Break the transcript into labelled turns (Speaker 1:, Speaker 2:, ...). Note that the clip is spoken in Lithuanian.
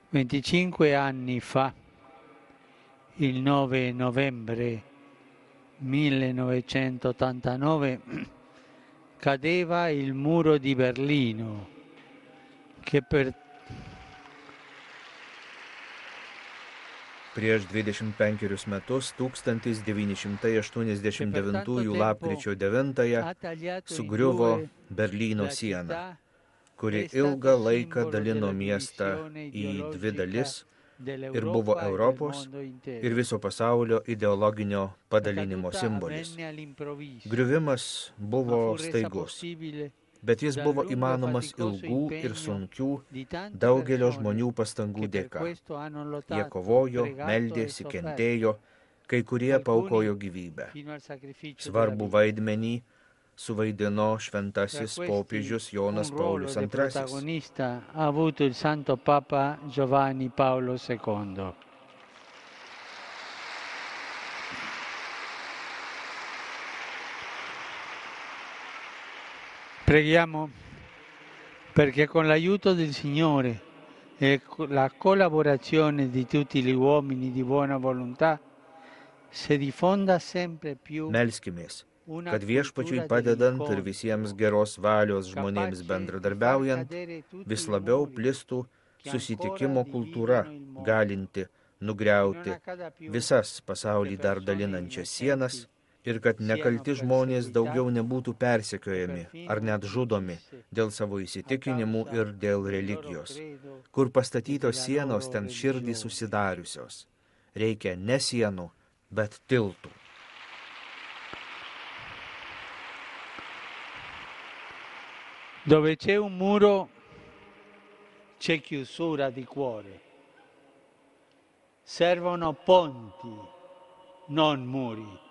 Speaker 1: 25 anni fa, il 9 novembre 1989, cadeva il muro di Berlino, che per
Speaker 2: Prieš 25 metus 1989 lapkričio 9 sugriuvo Berlyno siena, kuri ilgą laiką dalino miestą į dvi dalis ir buvo Europos ir viso pasaulio ideologinio padalinimo simbolis. Griuvimas buvo staigus, bet jis buvo įmanomas ilgų ir sunkių daugelio žmonių pastangų dėka. Jie kovojo, meldėsi, kentėjo, kai kurie paaukojo gyvybę. Svarbų vaidmenį suvaidino šventasis popiežius Jonas Paulius II.
Speaker 1: Protagonista ha avuto il Santo Papa Giovanni Paolo II. Preghiamo perché con l'aiuto del Signore e la collaborazione di tutti gli uomini di buona volontà si diffonda sempre più.
Speaker 2: Melskimės, kad viešpačiui padedant ir visiems geros valios žmonėms bendradarbiaujant, vis labiau plistų susitikimo kultūra, galinti nugriauti visas pasaulį dar dalinančias sienas ir kad nekalti žmonės daugiau nebūtų persekiojami ar net žudomi dėl savo įsitikinimų ir dėl religijos. Kur pastatytos sienos, ten širdys susidariusios. Reikia ne sienų, bet tiltų.
Speaker 1: Dove c'è un muro c'è chiusura di cuore. Servono ponti, non muri.